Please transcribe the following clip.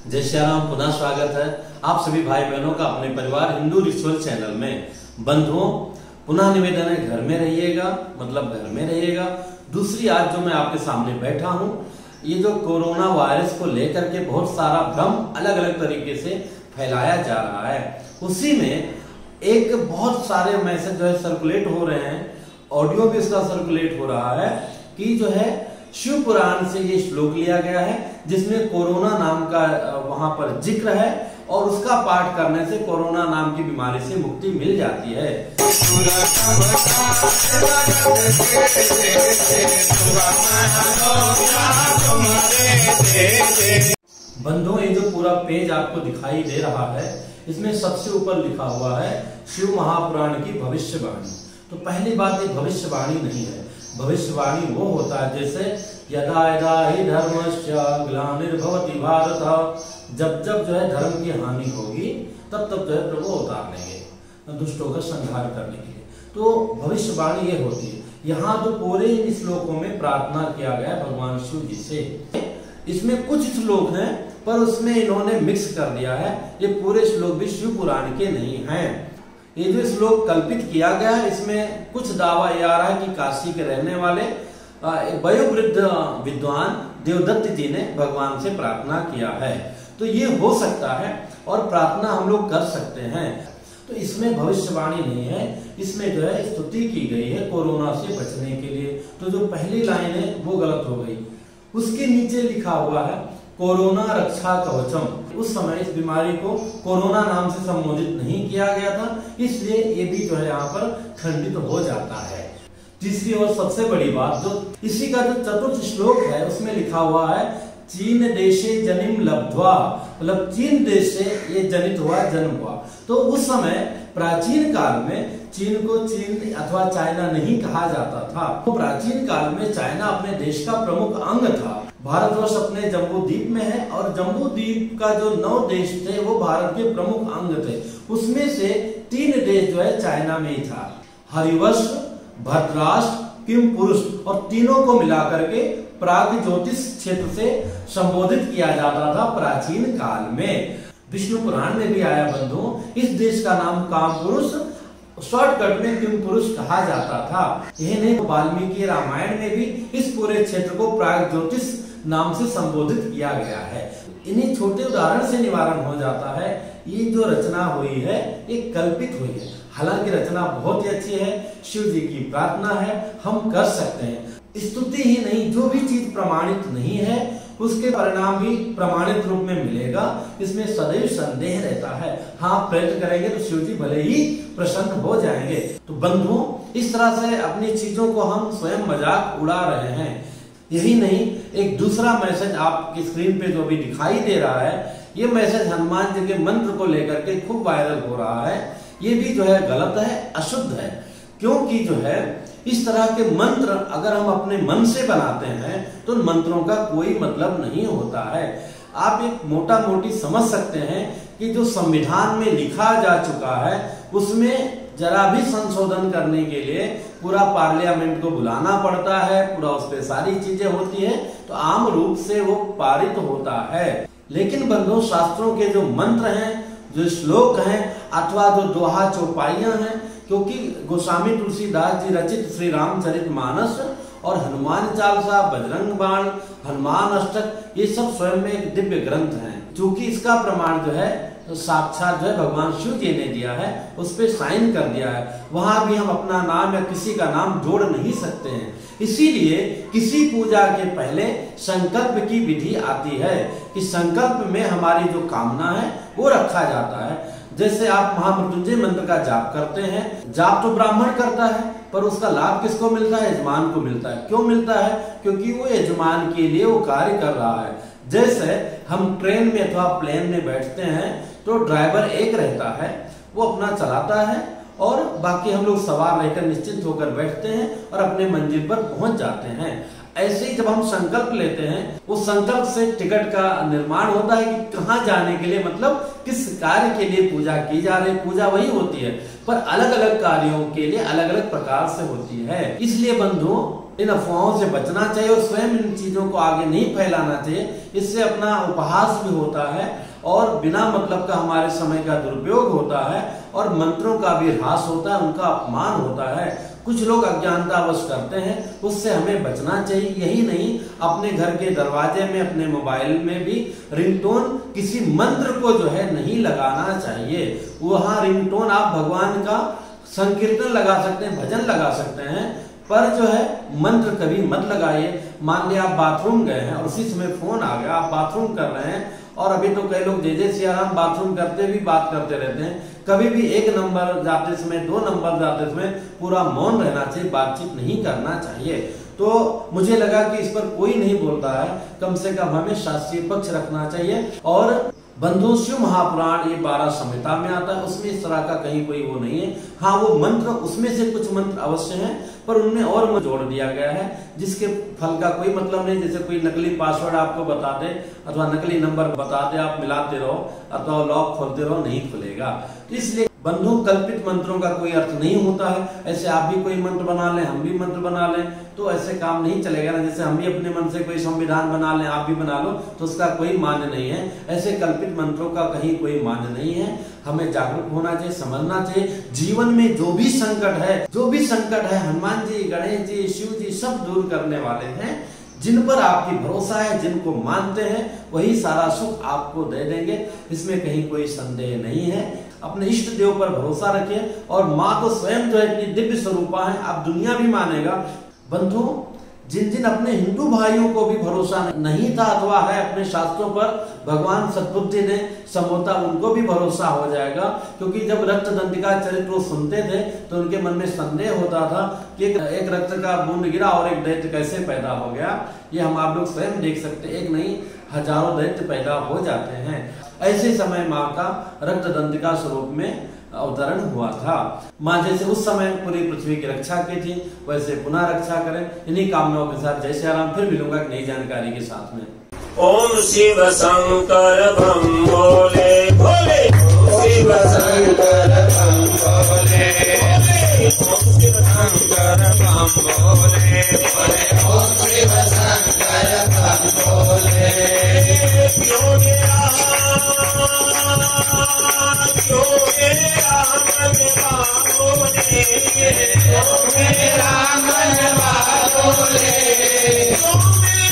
जय श्री राम। पुनः स्वागत है आप सभी भाई बहनों का अपने परिवार हिंदू रिचुअल चैनल में। बंधुओं, पुनः निवेदन है, घर में रहिएगा, मतलब घर में रहिएगा। दूसरी आज जो मैं आपके सामने बैठा हूँ, ये जो कोरोना वायरस को लेकर के बहुत सारा भ्रम अलग अलग तरीके से फैलाया जा रहा है, उसी में एक बहुत सारे मैसेज जो है सर्कुलेट हो रहे हैं, ऑडियो भी इसका सर्कुलेट हो रहा है कि जो है शिव पुराण से ये श्लोक लिया गया है जिसमें कोरोना नाम का वहां पर जिक्र है और उसका पाठ करने से कोरोना नाम की बीमारी से मुक्ति मिल जाती है। बंधुओं, ये जो पूरा पेज आपको दिखाई दे रहा है, इसमें सबसे ऊपर लिखा हुआ है शिव महापुराण की भविष्यवाणी। तो पहली बात, ये भविष्यवाणी नहीं है। भविष्यवाणी वो होता है जैसे यदा यदा हि धर्मस्य ग्लानिर्भवति भारत, जब जब जो है धर्म की हानि होगी तब तब जो है प्रभु अवतार लेंगे दुष्टों का संहार करने के लिए। तो भविष्यवाणी ये होती है। यहाँ तो पूरे इन श्लोकों में प्रार्थना किया गया है भगवान शिव जी से। इसमें कुछ श्लोक हैं पर उसमें इन्होंने मिक्स कर दिया है, ये पूरे श्लोक भी शिव पुराण के नहीं हैं। ये जो श्लोक कल्पित किया गया है, इसमें कुछ दावा ये आ रहा है कि काशी के रहने वाले वयोवृद्ध विद्वान देवदत्त जी ने भगवान से प्रार्थना किया है। तो ये हो सकता है और प्रार्थना हम लोग कर सकते हैं। तो इसमें भविष्यवाणी नहीं है, इसमें जो है स्तुति की गई है कोरोना से बचने के लिए। तो जो पहली लाइन है वो गलत हो गई। उसके नीचे लिखा हुआ है कोरोना रक्षा कवचम। उस समय इस बीमारी को कोरोना नाम से संबोधित नहीं किया गया था, इसलिए ये भी जो है यहाँ पर खंडित हो जाता है। तीसरी और सबसे बड़ी बात, जो इसी का जो चतुर्थ श्लोक है उसमें लिखा हुआ है चीन देशे जनिम लब्ध्वा, मतलब चीन देश से ये जनित हुआ, जन्म हुआ। तो उस समय प्राचीन काल में चीन को चीन अथवा चाइना नहीं कहा जाता था। तो प्राचीन काल में चाइना अपने देश का प्रमुख अंग था। भारतवर्ष अपने जम्बू द्वीप में है और जम्बू द्वीप का जो 9 देश थे वो भारत के प्रमुख अंग थे। उसमें से 3 देश जो है चाइना में ही था, हरिवंश, भद्राष्ट्र, किम पुरुष, और तीनों को मिलाकर के प्राग ज्योतिष क्षेत्र से संबोधित किया जाता था प्राचीन काल में। विष्णु पुराण में भी आया बंधुओं, इस देश का नाम काम पुरुष, शॉर्टकट में किम पुरुष कहा जाता था। यही नहीं, वाल्मीकि रामायण में भी इस पूरे क्षेत्र को प्राग ज्योतिष नाम से संबोधित किया गया है। इन्हीं छोटे उदाहरण से निवारण हो जाता है। ये जो रचना हुई है ये कल्पित हुई है, हालांकि रचना बहुत ही अच्छी है। शिव जी की प्रार्थना है, हम कर सकते हैं। स्तुति ही नहीं, जो भी चीज प्रमाणित नहीं है उसके परिणाम भी प्रमाणित रूप में मिलेगा, इसमें सदैव संदेह रहता है। हाँ, प्रयत्न करेंगे तो शिव जी भले ही प्रसन्न हो जाएंगे। तो बंधुओं, इस तरह से अपनी चीजों को हम स्वयं मजाक उड़ा रहे हैं। यही नहीं, एक दूसरा मैसेज आपकी स्क्रीन पे जो भी दिखाई दे रहा है, ये मैसेज हनुमान जी के मंत्र को लेकर के खूब वायरल हो रहा है। ये भी जो है गलत है, अशुद्ध है, क्योंकि जो है इस तरह के मंत्र अगर हम अपने मन से बनाते हैं तो मंत्रों का कोई मतलब नहीं होता है। आप एक मोटा मोटी समझ सकते हैं कि जो संविधान में लिखा जा चुका है उसमें जरा भी संशोधन करने के लिए पूरा पार्लियामेंट को बुलाना पड़ता है, पूरा उस पर सारी चीजें होती है, तो आम रूप से वो पारित होता है। लेकिन बंधुओं, शास्त्रों के जो मंत्र हैं, जो श्लोक हैं अथवा जो दोहा चौपाइयां हैं, क्योंकि गोस्वामी तुलसीदास जी रचित श्री रामचरितमानस और हनुमान चालीसा, बजरंग बाण, हनुमान अष्टक, ये सब स्वयं में एक दिव्य ग्रंथ हैं। क्योंकि इसका प्रमाण जो है साक्षात जो है भगवान शिव जी ने दिया है, उस पे साइन कर दिया है। वहां भी हम अपना नाम या किसी का नाम जोड़ नहीं सकते हैं। इसीलिए किसी पूजा के पहले संकल्प की विधि आती है कि संकल्प में हमारी जो कामना है वो रखा जाता है। जैसे आप महामृत्युंजय मंत्र का जाप करते हैं, जाप तो ब्राह्मण करता है पर उसका लाभ किसको मिलता है? यजमान को मिलता है। क्यों मिलता है? क्योंकि वो यजमान के लिए वो कार्य कर रहा है। जैसे हम ट्रेन में अथवा प्लेन में बैठते हैं तो ड्राइवर एक रहता है, वो अपना चलाता है और बाकी हम लोग सवार रहकर निश्चिंत होकर बैठते हैं और अपने मंजिल पर पहुंच जाते हैं। ऐसे ही जब हम संकल्प लेते हैं, उस संकल्प से टिकट का निर्माण होता है कि कहाँ जाने के लिए, मतलब किस कार्य के लिए पूजा की जा रही है। पूजा वही होती है पर अलग अलग कार्यों के लिए अलग अलग प्रकार से होती है। इसलिए बंधुओं, इन अफवाहों से बचना चाहिए और स्वयं इन चीजों को आगे नहीं फैलाना चाहिए। इससे अपना उपहास भी होता है और बिना मतलब का हमारे समय का दुरुपयोग होता है और मंत्रों का भी ह्रास होता है, उनका अपमान होता है। कुछ लोग अज्ञानतावश करते हैं, उससे हमें बचना चाहिए। यही नहीं, अपने घर के दरवाजे में, अपने मोबाइल में भी रिंगटोन किसी मंत्र को जो है नहीं लगाना चाहिए। वहां रिंगटोन आप भगवान का संकीर्तन लगा सकते हैं, भजन लगा सकते हैं, पर जो है मंत्र कभी मत लगाइए। मान लिया आप बाथरूम गए हैं और उसी समय फोन आ गया, आप बाथरूम कर रहे हैं और अभी तो कई लोग जय जय सियाराम बाथरूम करते भी बात करते रहते हैं। कभी भी 1 नंबर जाते समय, 2 नंबर जाते समय पूरा मौन रहना चाहिए, बातचीत नहीं करना चाहिए। तो मुझे लगा कि इस पर कोई नहीं बोलता है, कम से कम हमें शास्त्रीय पक्ष रखना चाहिए। और बंधु शिव महापुराण ये 12 संहिता में आता है, उसमें इस तरह का कहीं कोई वो नहीं है। हाँ, वो मंत्र, उसमें से कुछ मंत्र अवश्य हैं, पर उनमें और जोड़ दिया गया है जिसके फल का कोई मतलब नहीं। जैसे कोई नकली पासवर्ड आपको बता दे अथवा नकली नंबर बता दे, आप मिलाते रहो अथवा लॉक खोलते रहो, नहीं खुलेगा। तो इसलिए बंधु कल्पित मंत्रों का कोई अर्थ नहीं होता है। ऐसे आप भी कोई मंत्र बना लें, हम भी मंत्र बना लें, तो ऐसे काम नहीं चलेगा ना। जैसे हम भी अपने मन से कोई संविधान बना लें, आप भी बना लो, तो उसका कोई मान्य नहीं है। ऐसे कल्पित मंत्रों का कहीं कोई मान्य नहीं है। हमें जागरूक होना चाहिए, समझना चाहिए। जीवन में जो भी संकट है, हनुमान जी, गणेश जी, शिव जी सब दूर करने वाले हैं। जिन पर आपकी भरोसा है, जिनको मानते हैं, वही सारा सुख आपको दे देंगे, इसमें कहीं कोई संदेह नहीं है। अपने इष्ट देव पर भरोसा रखिए। और माँ तो स्वयं जो है इतनी दिव्य स्वरूपा है, अब दुनिया भी मानेगा। बंधु, जिन जिन अपने हिंदू भाइयों को भी भरोसा नहीं था अथवा है अपने शास्त्रों पर, भगवान सद्बुद्धि ने संबोधा, उनको भी भरोसा हो जाएगा। क्योंकि जब रक्त दंतिका चरित्र वो सुनते थे तो उनके मन में संदेह होता था कि एक रक्त का बूंद गिरा और एक दैत्य कैसे पैदा हो गया। ये हम आप लोग स्वयं देख सकते, एक नहीं हजारों दैत्य पैदा हो जाते हैं। ऐसे समय माँ का रक्त दंतिका स्वरूप में अवतरण हुआ था। माँ जैसे उस समय पूरी पृथ्वी की रक्षा की थी, वैसे पुनः रक्षा करें। इन्हीं कामनाओं के साथ जय श्री राम। फिर मिलूंगा एक नई जानकारी के साथ में। ओम शिव शंकर बम भोले भोले, शिव शंकर बम भोले भोले, ओम शिव शंकर बम भोले भोले, ओम शिव शंकर बम भोले। योगे राम बाबोले, योगे राम बाबोले,